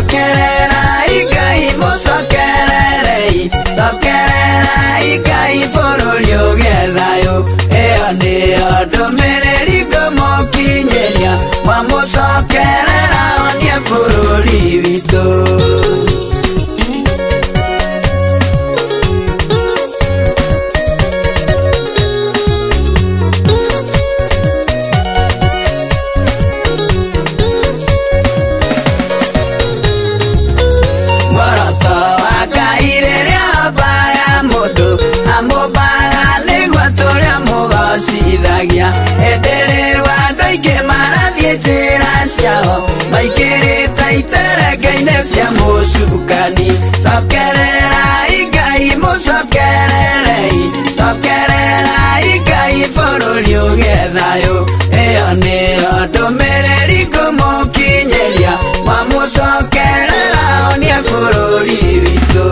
sokerera igai musokererei sokerera igai bururi ugethayo iyo niyo ndumiriri ngumukinyiria mwamucokerera onie bururi witu endere wando inge marathie njira ciao maikirite iterengeine cia mucukani cokerera igai mucokererei cokerera igai bururi ugethayo iyo niyo ndumiriri ngumukinyiria mwamucokerera onie bururi witu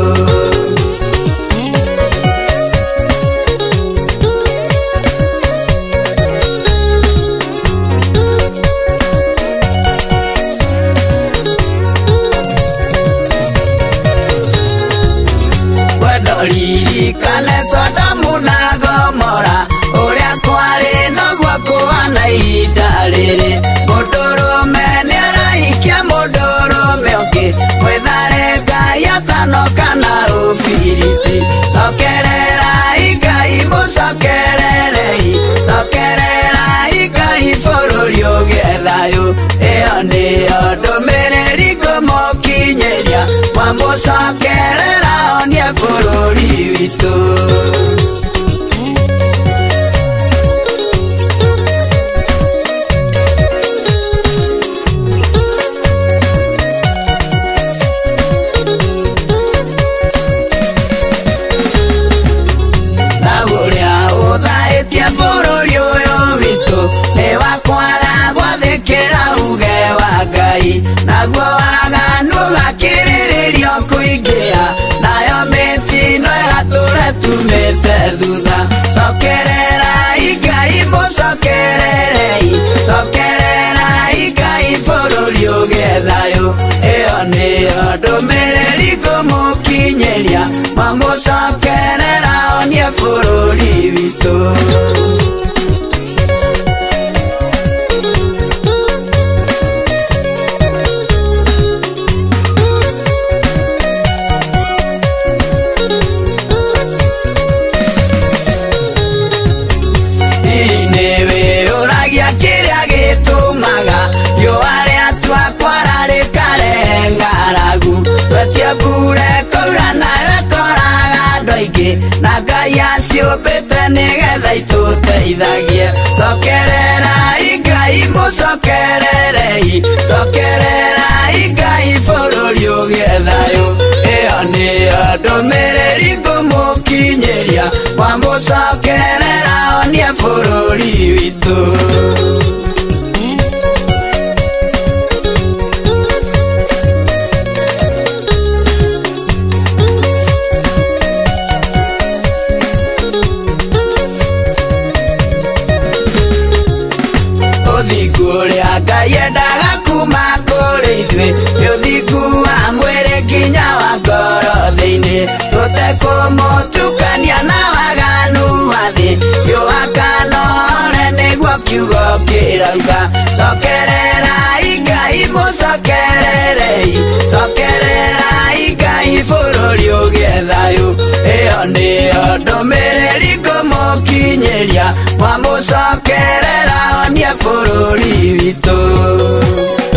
ririkane Sodomu na Gomora uria kwari noguo kuhana ihinda riri mundurume niarahikia mundurume ungi mwithare ngai atanoka na ubiriti cokerera igai mucokererei cokerera igai bururi ugethayo iyo niyo ndumiriri ngumukinyiria mwamucokerera onie bururi witu na uria uthaĩtie bururi uyu witu ni wakwaga gwathĩkĩra uge wa Ngai naguo waganu gakĩrĩrĩrio kũingĩha nayo mĩtino ĩgatũre tumĩte thutha cokerera igai mucokererei cokerera igai bururi ugethayo iyo niyo ndumiriri ngumukinyiria mwamucokerera onie bururi witu na Ngai aciũmbĩte nĩgetha itũteithagie cokerera igai mucokererei cokerera igai bururi ugethayo iyo niyo ndumiriri ngumukinyiria mwamucokerera onie bururi witu uria Ngai endaga kuma kũrĩ ithuĩ nĩ ũthingu wa mwĩrĩ nginya wa ngoro thĩinĩ tũtekũmũtukania na waganu wa thĩ yũakanore nĩguo kiugo kĩroiga cokerera igai mucokererei cokerera igai bururi ugethayo iyo niyo ndumiriri ngumukinyiria mwamucokerera onie bururi witu